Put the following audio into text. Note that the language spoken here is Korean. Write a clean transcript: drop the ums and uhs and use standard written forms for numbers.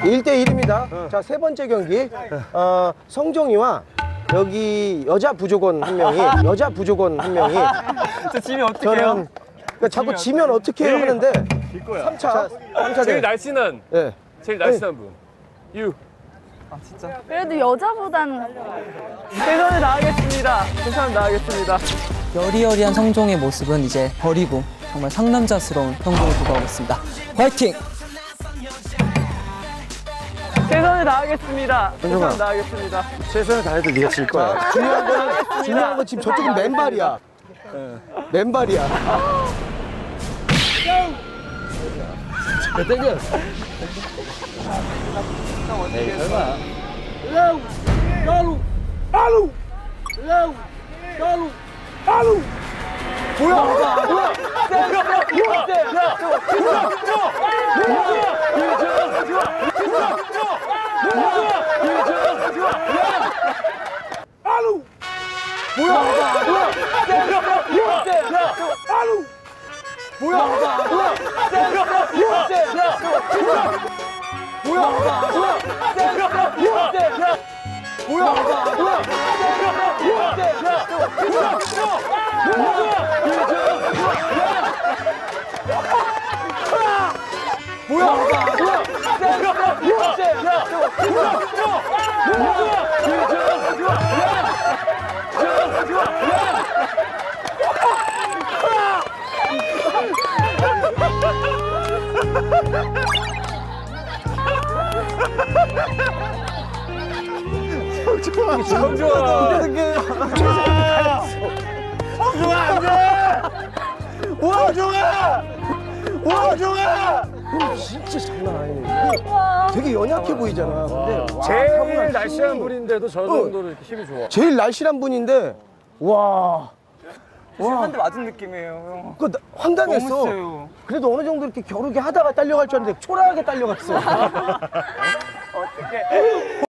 1대1입니다. 자, 세 번째 경기. 성종이와 여기 여자 부족원 한 명이 저 지면 어떡해요? 그러니까 자꾸 지면 어떻게 해요 하는데 질 거야. 3차 제일 날씬한 네. 제일 날씬한 분. 유. 아 진짜? 그래도 여자보다는 최선을 다하겠습니다. 최선을 다하겠습니다. 여리여리한 성종의 모습은 이제 버리고 정말 상남자스러운 성종을 보도하겠습니다. 화이팅! 최선을 다하겠습니다. 성종아. 최선을 다하겠습니다. 최선을 다해도 네가 질 거야. 중요한 건 지금 저쪽은 맨발이야. 맨발이야. 땡겨. 에이 설마. 성종아 안 돼! 우정아! 진짜 장난 아니네. 되게 연약해 보이잖아. 근데 제일 날씬한 분인데도 저 정도로 이렇게 힘이 좋아. 제일 날씬한 분인데 와. 한 대 맞은 느낌이에요, 형. 그거 황당했어. 너무 세요. 그래도 어느 정도 이렇게 겨루게 하다가 딸려갈 줄 알았는데 초라하게 딸려갔어. 어떡해.